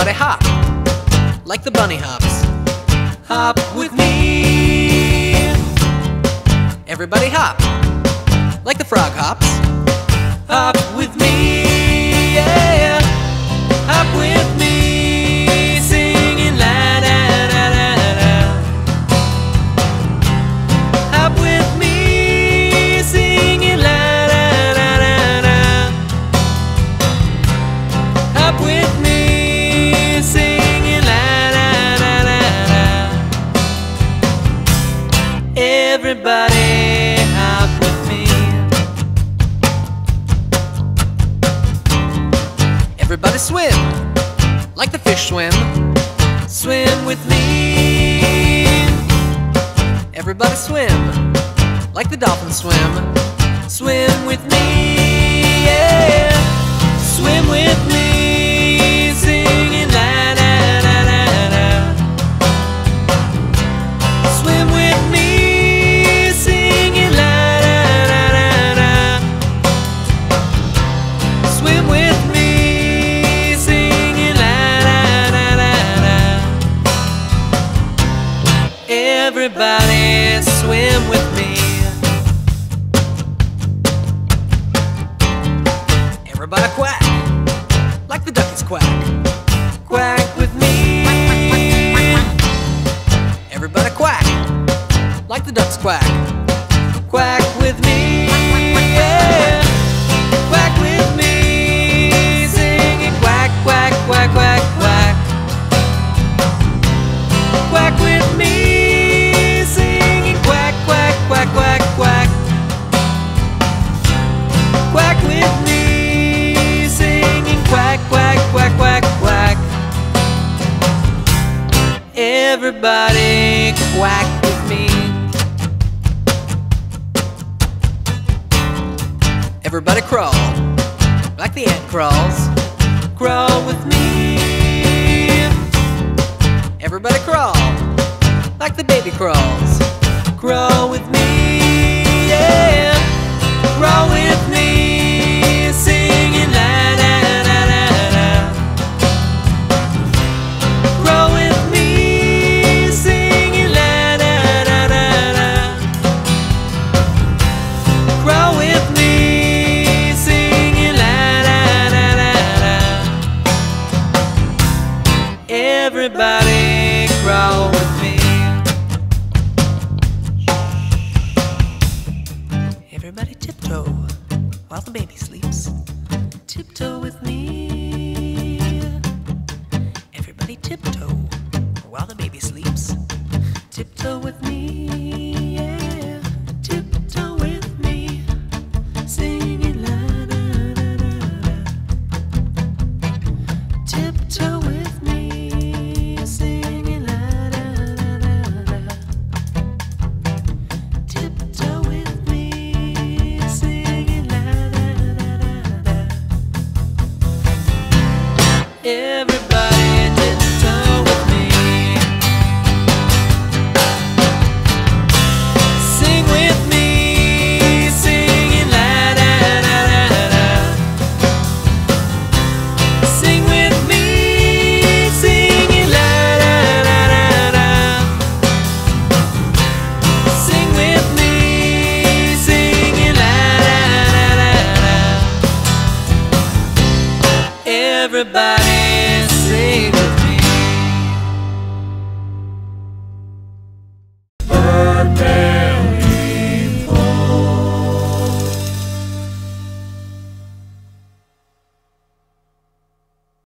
Everybody hop, like the bunny hops. Hop with me. Everybody hop, like the frog hops. Hop with me, yeah. Hop with me, singing la da da da da. Hop with me, singing la da da da da. Hop with me, singing la da da da da. Everybody hop with me. Everybody swim, like the fish swim. Swim with me. Everybody swim, like the dolphins swim. Swim with me, yeah. Swim with me, singing la da da da da. Swim with me, singing la da da da da. Swim with me, singing la da da da da. Everybody swim with me. Everybody quack, like the duckies quack. Quack with me. Everybody quack, like the ducks quack. Quack with me, yeah. Quack with me, singing quack, quack, quack, quack, quack. Quack with me, singing quack, quack, quack, quack, quack. Quack with me, singing quack, quack, quack, quack, quack. Everybody quack with me. Everybody crawl, like the ant crawls. Crawl with me. Everybody crawl, like the baby crawls. Crawl with me, yeah. Crawl with me, singing la da da da da. Crawl with me, singing la da da da da. Crawl with me, singing la da da da da. Everybody crawl with me. Everybody tiptoe while the baby sleeps. Tiptoe with me. Everybody tiptoe while the baby sleeps. Tiptoe with me, yeah. Tiptoe with me, singing la da da da da. Tiptoe with me, singing la da da da da. Tiptoe with me, singing la da da da da. Everybody tiptoe with me. Sing with me, singing la da da da da. Sing with me, singing la da da da da. Sing with me, singing la da da da da. Everybody sing with me. Birthday